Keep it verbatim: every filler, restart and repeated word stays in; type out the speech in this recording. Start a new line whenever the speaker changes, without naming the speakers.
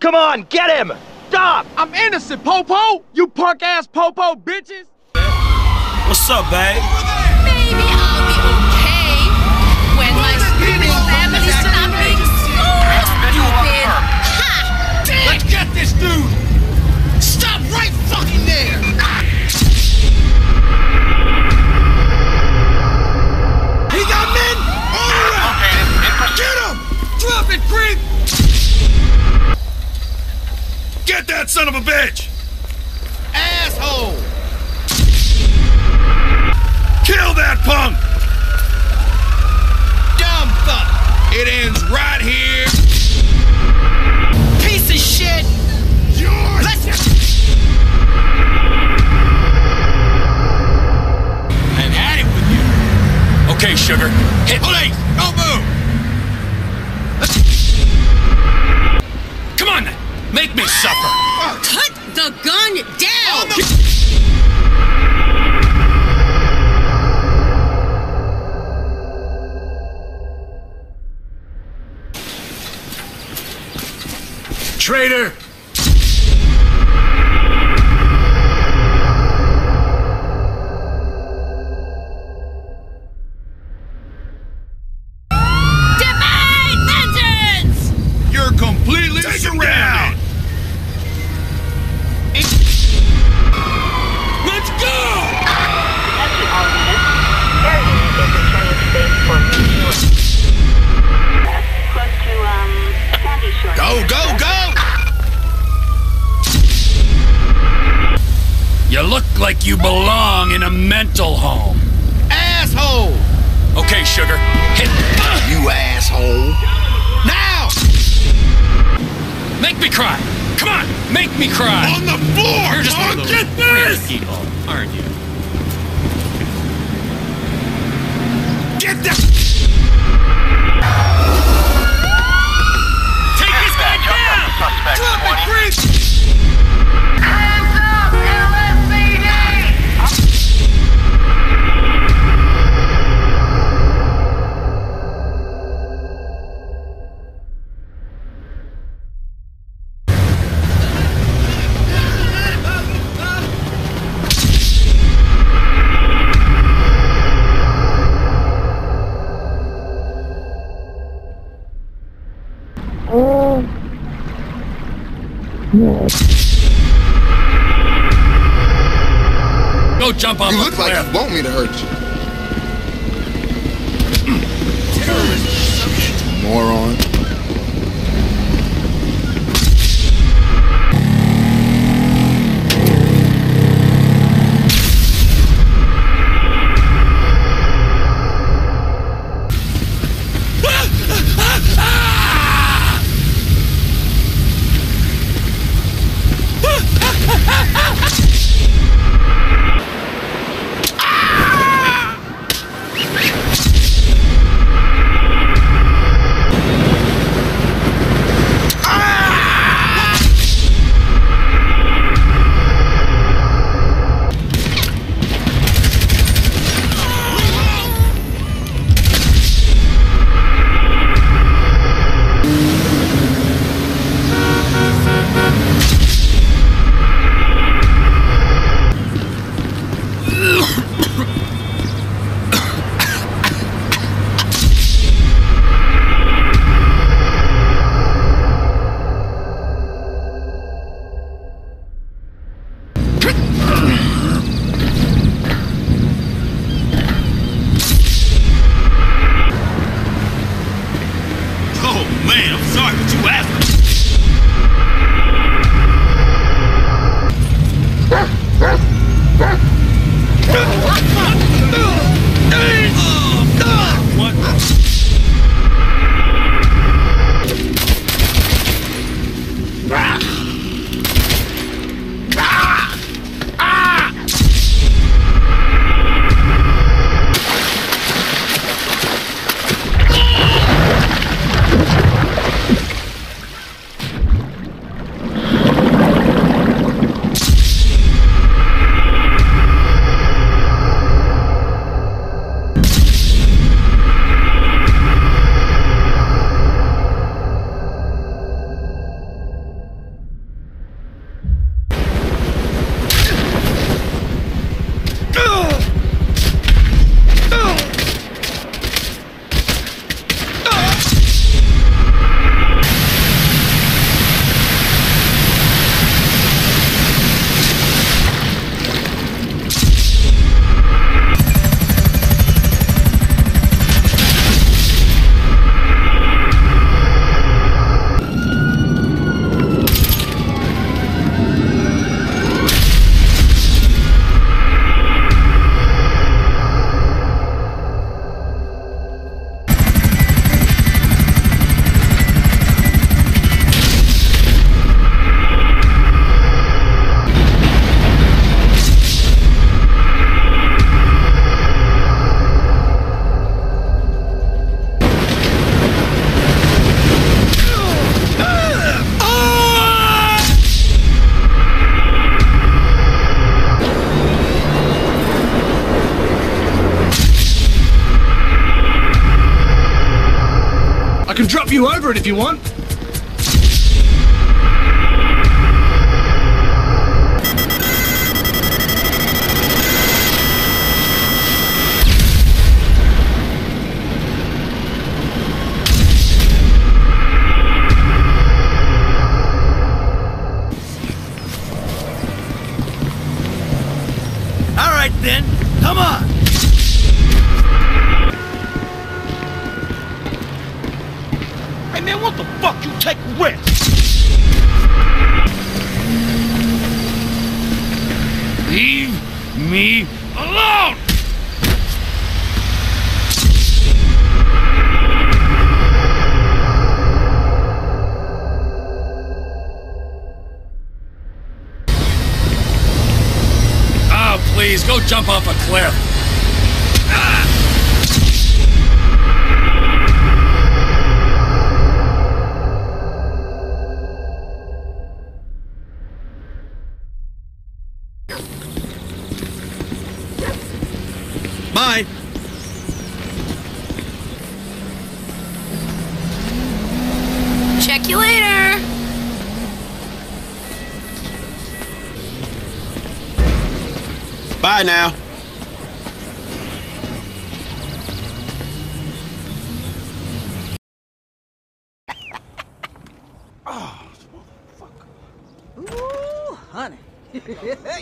Come on, get him! Stop!
I'm innocent, Popo! You punk-ass Popo bitches!
What's up, babe?
Maybe I'll be okay when my stupid family stop being so stupid. Ha!
Let's get this dude! Stop right fucking there! He got men all around! Get him! Drop it, creep!
Get that son of a bitch!
Asshole!
Kill that punk!
Dumb fuck! It ends right here. Piece of shit! Yours! Let's get... I've had it with you.
Okay, sugar. Hit.
Police! Don't move!
Come on, then. Make me suffer.
Put the gun down!
Traitor!
Demand vengeance!
You're completely
Take him
surrounded!
down!
Let's go!
Attention all units. Air unit is returning to base for refueling. Close to, um, Sandy Shore.
Go, go, go!
You look like you belong in a mental home.
Asshole!
Okay, sugar. Hit.
You asshole! Now!
Make me cry. Come on, make me cry.
On the floor!
You're just one of
Get
those
this!
people, aren't you?
Get that!
Take this guy down!
Drop it, creep!
Hands up, L S C D!
Go jump off
You
a
look like
cliff.
you want me to hurt you. Moron.
I can drop you over it if you want.
All right then, come on.
Hey man, what the fuck you take with?
Leave me alone! Oh, please, go jump off a cliff. Ah!
Bye.
Check you later.
Bye now.
Ooh, honey.